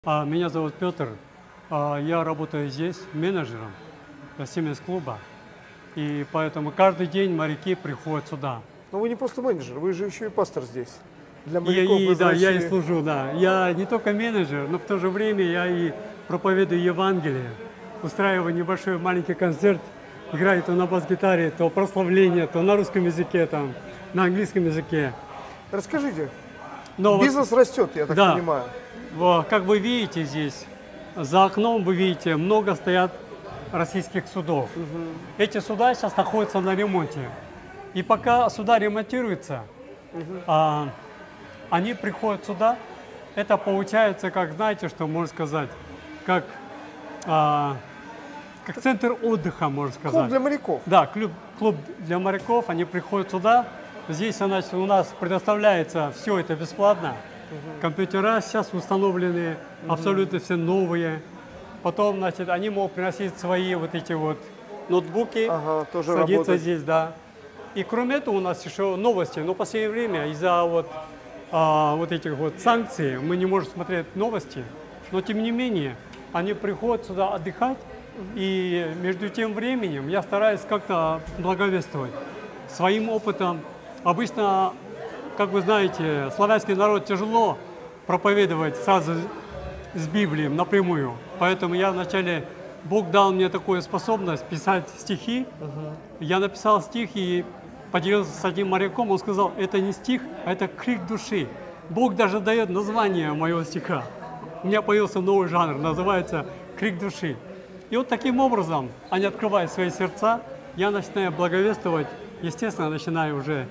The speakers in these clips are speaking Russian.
Меня зовут Петр. Я работаю здесь менеджером Siemens-клуба. И поэтому каждый день моряки приходят сюда. Но вы не просто менеджер, вы же еще и пастор здесь. Для моряков Да, я и служу, да. Я не только менеджер, но в то же время я и проповедую Евангелие. Устраиваю небольшой маленький концерт. Играю то на бас-гитаре, то прославление, то на русском языке, там, на английском языке. Расскажите, Но бизнес растет, я так понимаю. Как вы видите здесь, за окном вы видите, много стоят российских судов. Эти суда сейчас находятся на ремонте. И пока суда ремонтируются, они приходят сюда. Это получается, как, знаете, что можно сказать, как центр отдыха, можно сказать. Клуб для моряков. Да, клуб для моряков. Они приходят сюда. Здесь, значит, у нас предоставляется все это бесплатно. Компьютера сейчас установлены, абсолютно все новые. Потом, значит, они могут приносить свои вот эти вот ноутбуки, тоже садиться работать здесь, да. И кроме этого у нас еще новости. Но в последнее время из-за вот этих вот санкций мы не можем смотреть новости. Но тем не менее, они приходят сюда отдыхать. И между тем временем я стараюсь как-то благовествовать своим опытом. Обычно, как вы знаете, славянский народ тяжело проповедовать сразу с Библией напрямую. Поэтому я вначале, Бог дал мне такую способность писать стихи. Я написал стих и поделился с одним моряком. Он сказал, это не стих, а это крик души. Бог даже дает название моего стиха. У меня появился новый жанр, называется «Крик души». И вот таким образом они открывают свои сердца, я начинаю благовествовать, естественно, начинаю уже,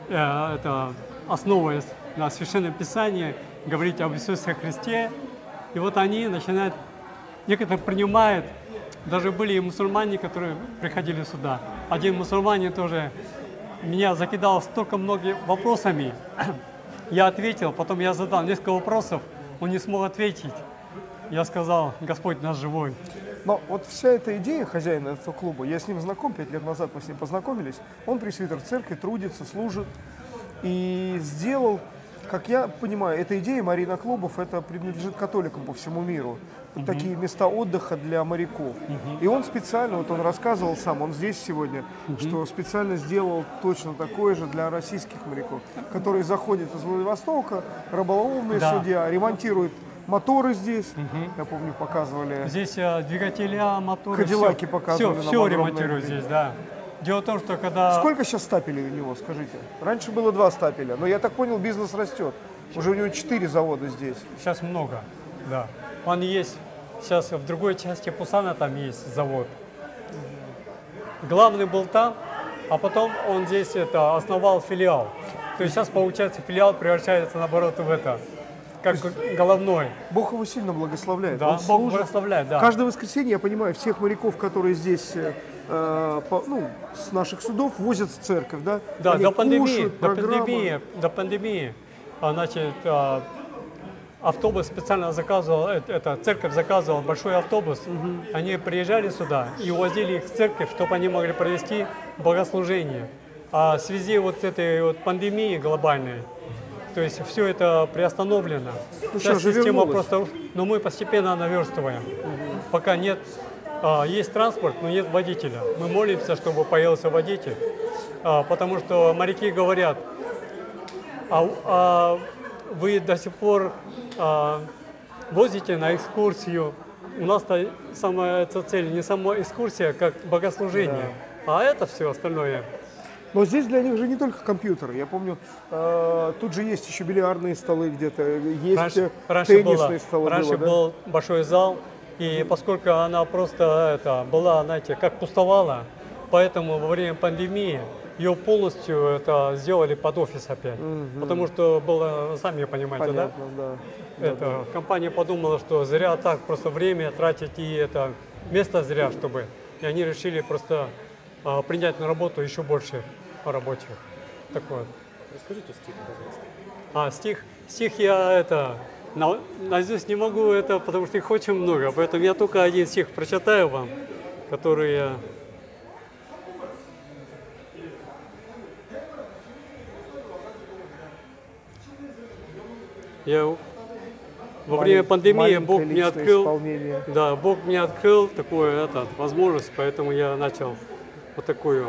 основываясь на Священном Писании, говорить об Иисусе Христе. И вот они начинают, некоторые принимают, даже были и мусульмане, которые приходили сюда. Один мусульманин тоже меня закидал столько многими вопросами, я ответил, потом я задал несколько вопросов, он не смог ответить. Я сказал, Господь наш живой. Но вот вся эта идея хозяина этого клуба, я с ним знаком, 5 лет назад мы с ним познакомились, он пресвитер церкви, трудится, служит и сделал, как я понимаю, эта идея марина-клубов, это принадлежит католикам по всему миру. Такие места отдыха для моряков. И он специально, вот он рассказывал сам, он здесь сегодня, что специально сделал точно такое же для российских моряков, которые заходят из Владивостока, рыболовные судья, ремонтируют моторы здесь, я помню, показывали. Здесь двигателя, моторы, Кадиллаки показывали. Все ремонтируют здесь, да. Дело в том, что когда... Сколько сейчас стапелей у него, скажите? Раньше было 2 стапеля, но я так понял, бизнес растет. Уже у него 4 завода здесь. Сейчас много, да. Он есть, сейчас в другой части Пусана там есть завод. Главный был там, а потом он здесь основал филиал. То есть сейчас, получается, филиал превращается, наоборот, в как головной. Бог его сильно благословляет. Да, Бог благословляет, да. Каждое воскресенье, я понимаю, всех моряков, которые здесь, с наших судов, возят в церковь, да? Да, они до пандемии, кушают, значит, автобус специально заказывал, церковь заказывала большой автобус. Они приезжали сюда и увозили их в церковь, чтобы они могли провести богослужение. А в связи вот этой вот пандемии глобальной, то есть все это приостановлено. Сейчас система просто, но мы постепенно наверстываем. Пока нет, есть транспорт, но нет водителя. Мы молимся, чтобы появился водитель, потому что моряки говорят, вы до сих пор возите на экскурсию. У нас-то самая цель не сама экскурсия, как богослужение, а это все остальное. Но здесь для них же не только компьютеры. Я помню, тут же есть еще бильярдные столы где-то, есть теннисные столы. Раньше был большой зал, и поскольку она просто была, знаете, как пустовала, поэтому во время пандемии ее полностью сделали под офис опять. Потому что было, сами понимаете, да? Компания подумала, что зря так просто время тратить и место зря, чтобы. И они решили просто принять на работу еще больше рабочих. Такое. Расскажите стих, пожалуйста. Стих я наизусть не могу, потому что их очень много. Поэтому я только один стих прочитаю вам, который Во время пандемии маленькое Бог мне личное открыл, исполнение. да, Бог мне открыл такую возможность, поэтому я начал вот такую.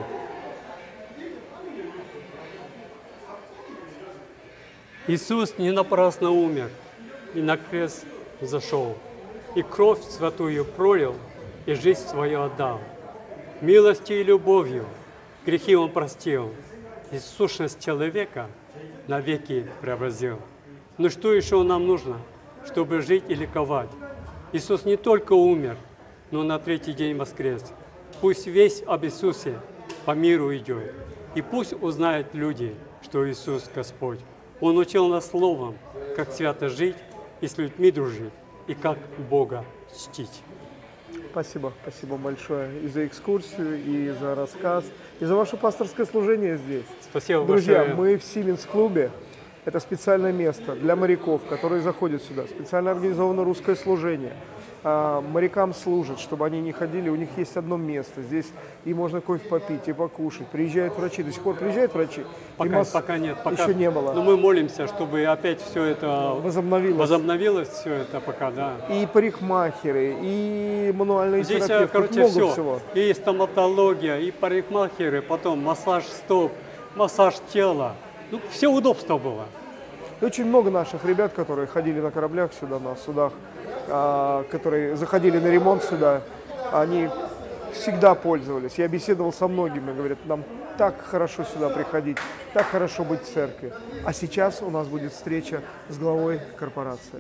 Иисус не напрасно умер и на крест зашел, и кровь святую пролил, и жизнь свою отдал. Милостью и любовью грехи Он простил, и сущность человека навеки преобразил. Ну что еще нам нужно, чтобы жить и ликовать? Иисус не только умер, но на третий день воскрес. Пусть весть об Иисусе по миру идет, и пусть узнают люди, что Иисус Господь. Он учил нас словом, как свято жить и с людьми дружить, и как Бога чтить. Спасибо, спасибо большое и за экскурсию, и за рассказ, и за ваше пасторское служение здесь. Спасибо Друзья, большое. мы в Сименс-клубе. Это специальное место для моряков, которые заходят сюда. Специально организовано русское служение. Морякам служат, чтобы они не ходили. У них есть одно место. Здесь и можно кофе попить, и покушать. Приезжают врачи. До сих пор приезжают врачи? Пока нет. Пока еще не было. Но мы молимся, чтобы опять все это возобновилось все это пока, да. И парикмахеры, и мануальные Здесь, терапевты. короче, много все. всего. И стоматология, и парикмахеры, потом массаж стоп, массаж тела. Ну, все удобство было. И очень много наших ребят, которые ходили на кораблях сюда, на судах, которые заходили на ремонт сюда, они всегда пользовались. Я беседовал со многими, говорят, нам так хорошо сюда приходить, так хорошо быть в церкви. А сейчас у нас будет встреча с главой корпорации.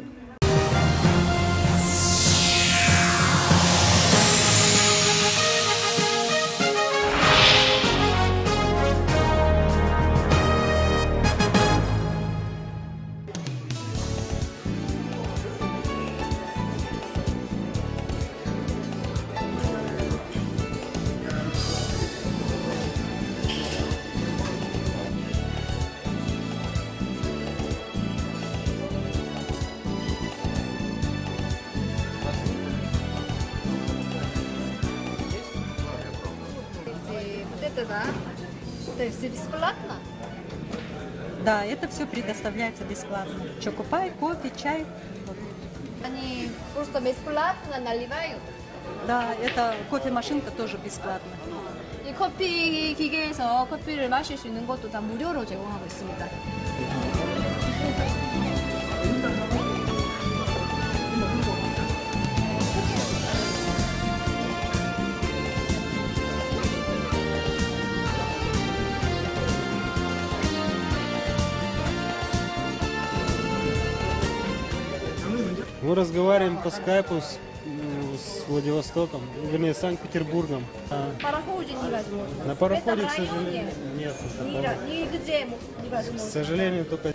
То есть бесплатно? Да, это все предоставляется бесплатно. Чокопай, кофе, чай. Вот. Они просто бесплатно наливают. Да, это кофемашинка тоже бесплатно. 이 커피 기계에서 커피를 마실 수 있는 것도 다 무료로 제공하고 있습니다. Мы разговариваем по скайпу с Владивостоком, вернее, Санкт-Петербургом. пароходе невозможно. На пароходе, Это к в сожалению, районе нет. нигде К невозможно. сожалению, только...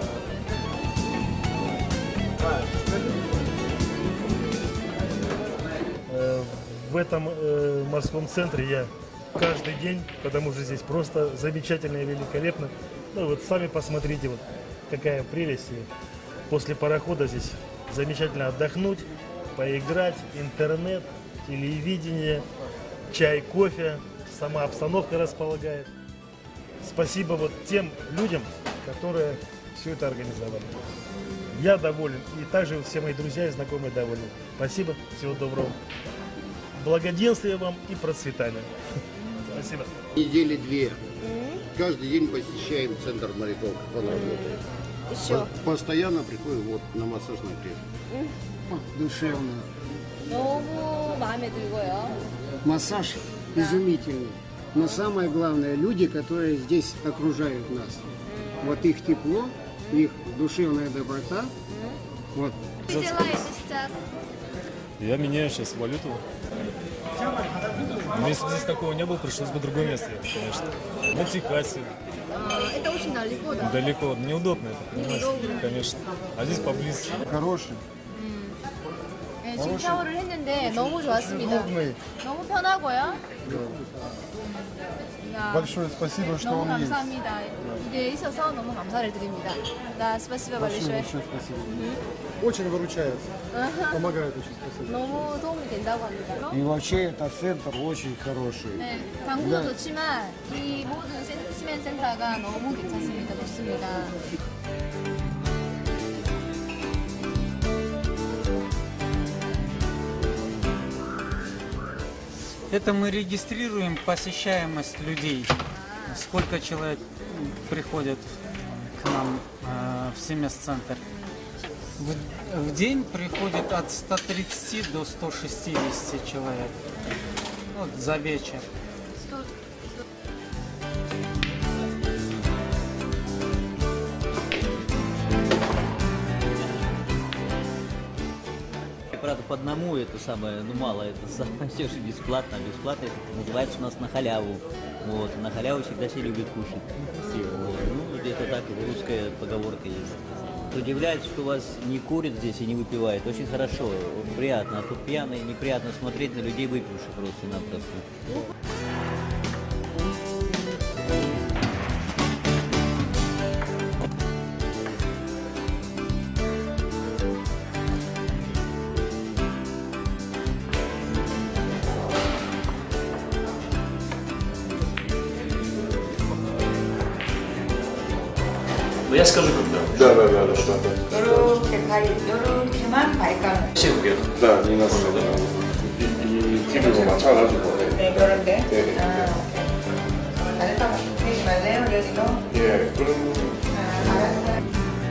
В этом морском центре я каждый день, потому что здесь просто замечательно и великолепно. Ну вот сами посмотрите, вот какая прелесть. И после парохода здесь замечательно отдохнуть, поиграть, интернет, телевидение, чай, кофе, сама обстановка располагает. Спасибо вот тем людям, которые все это организовали. Я доволен, и также все мои друзья и знакомые довольны. Спасибо, всего доброго. Благоденствия вам и процветания. Спасибо. Недели две. Каждый день посещаем центр моряков, как он работает. Еще. Постоянно приходим вот на массажное кресло. Душевно. 너무 마음에 들고요. Массаж изумительный. Но самое главное, люди, которые здесь окружают нас. Вот их тепло, их душевная доброта. Вот. Что делаете сейчас? Я меняю сейчас валюту. Но если бы здесь такого не было, пришлось бы другое место, конечно. На Техасе. Это очень далеко, да? Далеко. Неудобно это, понимаете? Конечно. А здесь поблизости. Хороший. 네, 지금 샤워를 했는데 너무 좋았습니다. 너무 편하고요. Большое спасибо, что 너무 он есть. 감사합니다. 이게 있어서 너무 감사를 드립니다. Да, спасибо большое. Большое спасибо. Очень выручает. Помогает очень. Спасибо. 너무 도움이 된다고 합니다. И вообще этот центр очень хороший. 네, 광고도 좋지만 이 모든 시멘 센터가 너무 괜찮습니다. 좋습니다. Это мы регистрируем посещаемость людей. Сколько человек приходят к нам в семестр-центр. В день приходит от 130 до 160 человек. Вот за вечер. Правда, по одному это самое, ну мало, это самое все же бесплатно, бесплатно это называется у нас на халяву. Вот, на халяву всегда все любят кушать. Вот. Ну, где-то так, русская поговорка есть. Удивляется, что вас не курят здесь и не выпивают. Очень хорошо, приятно. А тут пьяные, неприятно смотреть на людей выпивших просто-напросто. Я скажу когда. Да, что. 요렇게만 발가락. 세우게요. Да, не надо. 이 TV로 맞춰가지고. 네, 그런데. 네. 아, 오케이. 잘했다. 되지 말래요, 여기도. 예, 그럼. 알았어요.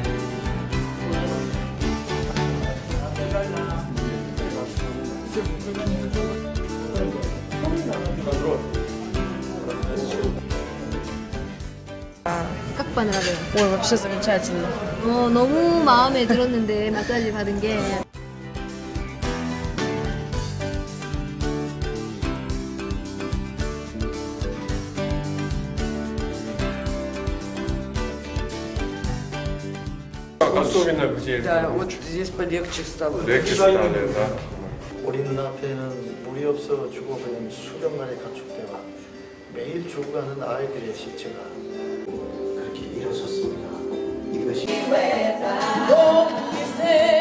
как понравилось? Ой, вообще замечательно. 너무 마음에 들었는데 마사지 받은 게. особенно где? Да, вот здесь полегче стало. Легче стали, да. 우리 눈앞에는 물이 없어 죽어버린 수백 마리 가축대와 매일 죽어가는 아이들의 시체가 그렇게 일어섰습니다. 이것이